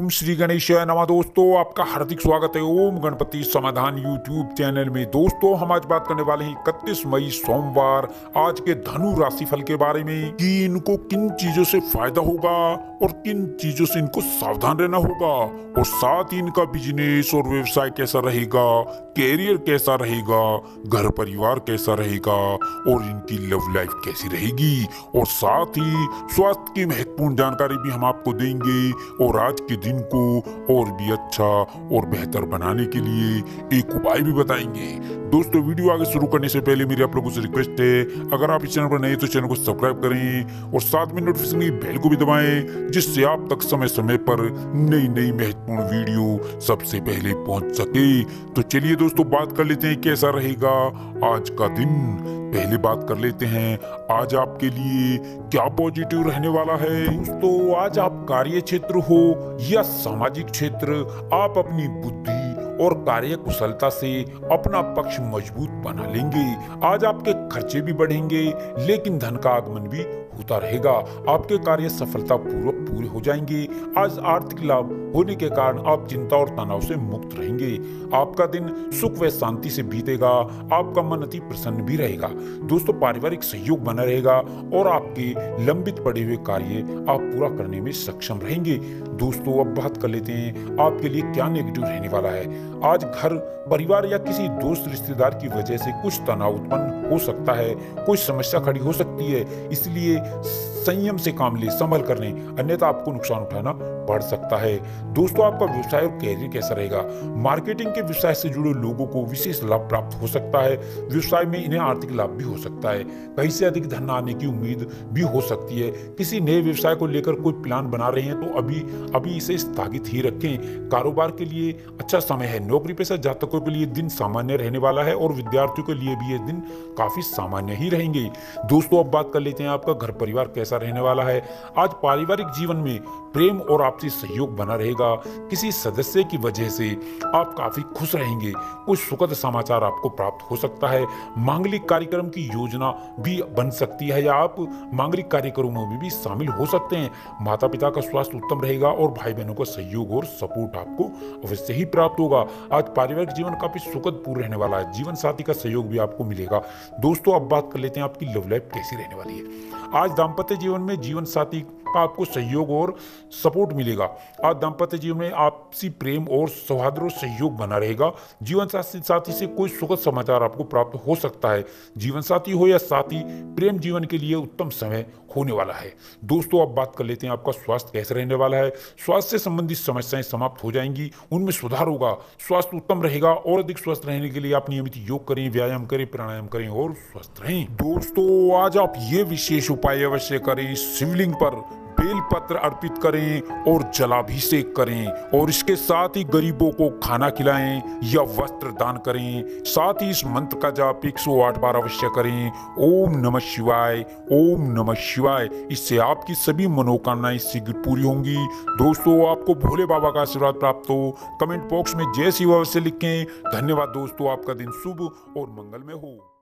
ओम श्री गणेशाय नमः। दोस्तों आपका हार्दिक स्वागत है ओम गणपति समाधान यूट्यूब चैनल में। दोस्तों हम आज बात करने वाले हैं 31 मई सोमवार आज के धनु राशिफल के बारे में कि इनको किन चीजों से फायदा होगा और किन चीजों से इनको सावधान रहना होगा, और साथ ही इनका बिजनेस और व्यवसाय कैसा रहेगा, कैरियर कैसा रहेगा, घर परिवार कैसा रहेगा और इनकी लव लाइफ कैसी रहेगी, और साथ ही स्वास्थ्य की महत्वपूर्ण जानकारी भी हम आपको देंगे और आज के दिन को और भी अच्छा और बेहतर बनाने के लिए एक उपाय भी बताएंगे। दोस्तों वीडियो आगे शुरू करने से पहले मेरी आप लोगों से रिक्वेस्ट है, अगर आप इस चैनल पर नए तो चैनल को सब्सक्राइब करें और साथ में नोटिफिकेशन की बेल को भी दबाएं, जिससे आप तक समय समय पर नई नई महत्वपूर्ण वीडियो सबसे पहले पहुंच सके। तो चलिए दोस्तों बात कर लेते हैं कैसा रहेगा आज का दिन। पहले बात कर लेते हैं आज आपके लिए क्या पॉजिटिव रहने वाला है। दोस्तों आज आप कार्य क्षेत्र हो या सामाजिक क्षेत्र, आप अपनी बुद्धि और कार्य कुशलता से अपना पक्ष मजबूत बना लेंगे। आज आपके खर्चे भी बढ़ेंगे लेकिन धन का आगमन भी होता रहेगा। आपके कार्य सफलता पूर्वक पूरे हो जाएंगे। आज आर्थिक लाभ होने के कारण आप चिंता और तनाव से मुक्त रहेंगे। आपका दिन सुख व शांति से बीतेगा। आपका मन अति प्रसन्न भी रहेगा। दोस्तों पारिवारिक सहयोग बना रहेगा और आपके लंबित पड़े हुए कार्य आप पूरा करने में सक्षम रहेंगे। दोस्तों अब बात कर लेते हैं आपके लिए क्या नेगेटिव रहने वाला है। आज घर परिवार या किसी दोस्त रिश्तेदार की वजह से कुछ तनाव उत्पन्न हो सकता है, कुछ समस्या खड़ी हो सकती है, इसलिए संयम से काम ले, संभल कर लें, अन्यथा आपको नुकसान उठाना पड़ सकता है। दोस्तों आपका व्यवसाय और कैरियर कैसा रहेगा। मार्केटिंग के व्यवसाय से जुड़े लोगों को विशेष लाभ प्राप्त हो सकता है। व्यवसाय में इन्हें आर्थिक लाभ भी हो सकता है। कहीं से अधिक धन आने की उम्मीद भी हो सकती है। किसी नए व्यवसाय को लेकर कोई प्लान बना रहे हैं तो अभी इसे स्थगित ही रखें। कारोबार के लिए अच्छा समय है। नौकरी पेशा जातकों के लिए दिन सामान्य रहने वाला है और विद्यार्थियों के लिए भी ये दिन काफी सामान्य ही रहेंगे। दोस्तों अब बात कर लेते हैं आपका घर परिवार कैसा रहने वाला है। आज पारिवारिक जीवन में प्रेम और आपसी सहयोग बना रहेगा। किसी सदस्य की वजह से आप काफी खुश रहेंगे। कुछ सुखद समाचार आपको प्राप्त हो सकता है। मांगलिक कार्यक्रम की योजना भी बन सकती है या आप मांगलिक कार्यक्रमों में भी शामिल हो सकते हैं। माता पिता का स्वास्थ्य उत्तम रहेगा और भाई बहनों का सहयोग और सपोर्ट आपको अवश्य ही प्राप्त होगा। आज पारिवारिक जीवन काफी सुखद पूर्ण रहने वाला है। जीवन साथी का सहयोग भी आपको मिलेगा। दोस्तों अब बात कर लेते हैं आपकी लव लाइफ कैसी रहने वाली है। आज दाम्पत्य जीवन में जीवन साथी का आपको सहयोग और सपोर्ट मिलेगा। आज दाम्पत्य जीवन में आपसी प्रेम और सौहार्द और सहयोग बना रहेगा। जीवन साथी से कोई सुखद समाचार आपको प्राप्त हो सकता है। जीवन साथी हो या साथी, प्रेम जीवन के लिए उत्तम समय होने वाला है। दोस्तों अब बात कर लेते हैं आपका स्वास्थ्य कैसे रहने वाला है। स्वास्थ्य से संबंधित समस्याएं समाप्त हो जाएंगी, उनमें सुधार होगा। स्वास्थ्य उत्तम रहेगा और अधिक स्वस्थ रहने के लिए आप नियमित योग करें, व्यायाम करें, प्राणायाम करें और स्वस्थ रहें। दोस्तों आज आप ये विशेष उपाय अवश्य करें। शिवलिंग पर बेलपत्र अर्पित करें और जलाभिषेक करें और इसके साथ ही गरीबों को खाना खिलाएं या वस्त्र दान करें। साथ ही इस मंत्र का जाप 108 बार अवश्य करें। ओम नमः शिवाय, ओम नमः शिवाय। इससे आपकी सभी मनोकामनाएं शीघ्र पूरी होंगी। दोस्तों आपको भोले बाबा का आशीर्वाद प्राप्त हो। कमेंट बॉक्स में जय शिव अवश्य लिखें। धन्यवाद दोस्तों, आपका दिन शुभ और मंगलमय हो।